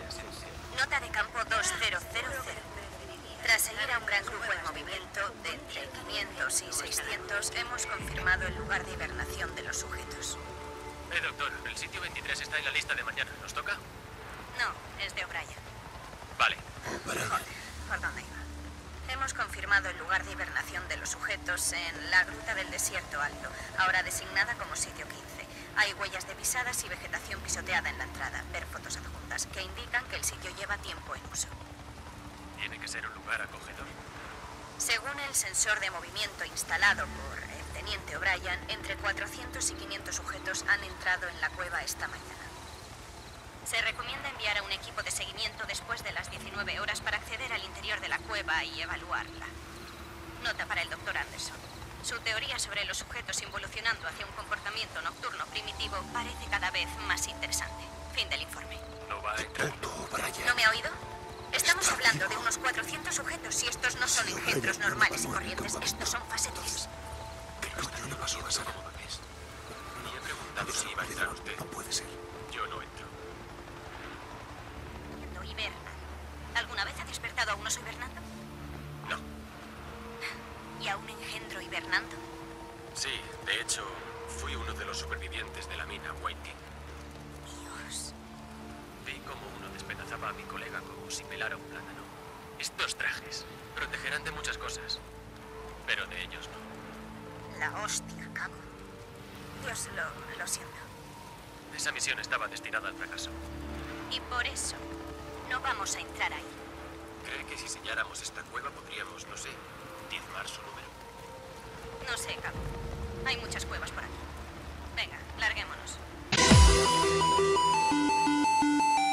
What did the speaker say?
Nota de campo 2000. Tras seguir a un gran grupo en movimiento de entre 500 y 600, hemos confirmado el lugar de hibernación de los sujetos. Doctor, el sitio 23 está en la lista de mañana. ¿Nos toca? No, es de O'Brien. Vale. ¿Por dónde iba? Hemos confirmado el lugar de hibernación de los sujetos en la Gruta del Desierto Alto, ahora designada como sitio 15. Hay huellas de pisadas y vegetación pisoteada en la entrada. Ver fotos adjuntas que indican que el sitio lleva tiempo en uso. Tiene que ser un lugar acogedor. Según el sensor de movimiento instalado por el teniente O'Brien, entre 400 y 500 sujetos han entrado en la cueva esta mañana. Se recomienda enviar a un equipo de seguimiento después de las 19 horas para acceder al interior de la cueva y evaluarla. Nota para el Dr. Anderson. Su teoría sobre los sujetos involucionando hacia un comportamiento nocturno primitivo parece cada vez más interesante. Fin del informe. No va a entrar. ¿No me ha oído? Estamos hablando de unos 400 sujetos y estos no son engendros normales y corrientes. Estos son fase 3. ¿Qué no pasó a Sara? Ni he preguntado si iba a entrar usted. No puede ser. Yo no entro. Hiberna. ¿Alguna vez ha despertado a un oso hibernando? No. ¿Y a un engendro hibernando? Sí, de hecho, fui uno de los supervivientes de la mina White King. Dios. Vi cómo uno despedazaba a mi colega como si pelara un plátano. Estos trajes protegerán de muchas cosas, pero de ellos no. La hostia, cago. Dios, lo siento. Esa misión estaba destinada al fracaso. Y por eso no vamos a entrar ahí. ¿Cree que si selláramos esta cueva podríamos, no sé, diezmar su número? No sé, cabo. Hay muchas cuevas por aquí. Venga, larguémonos.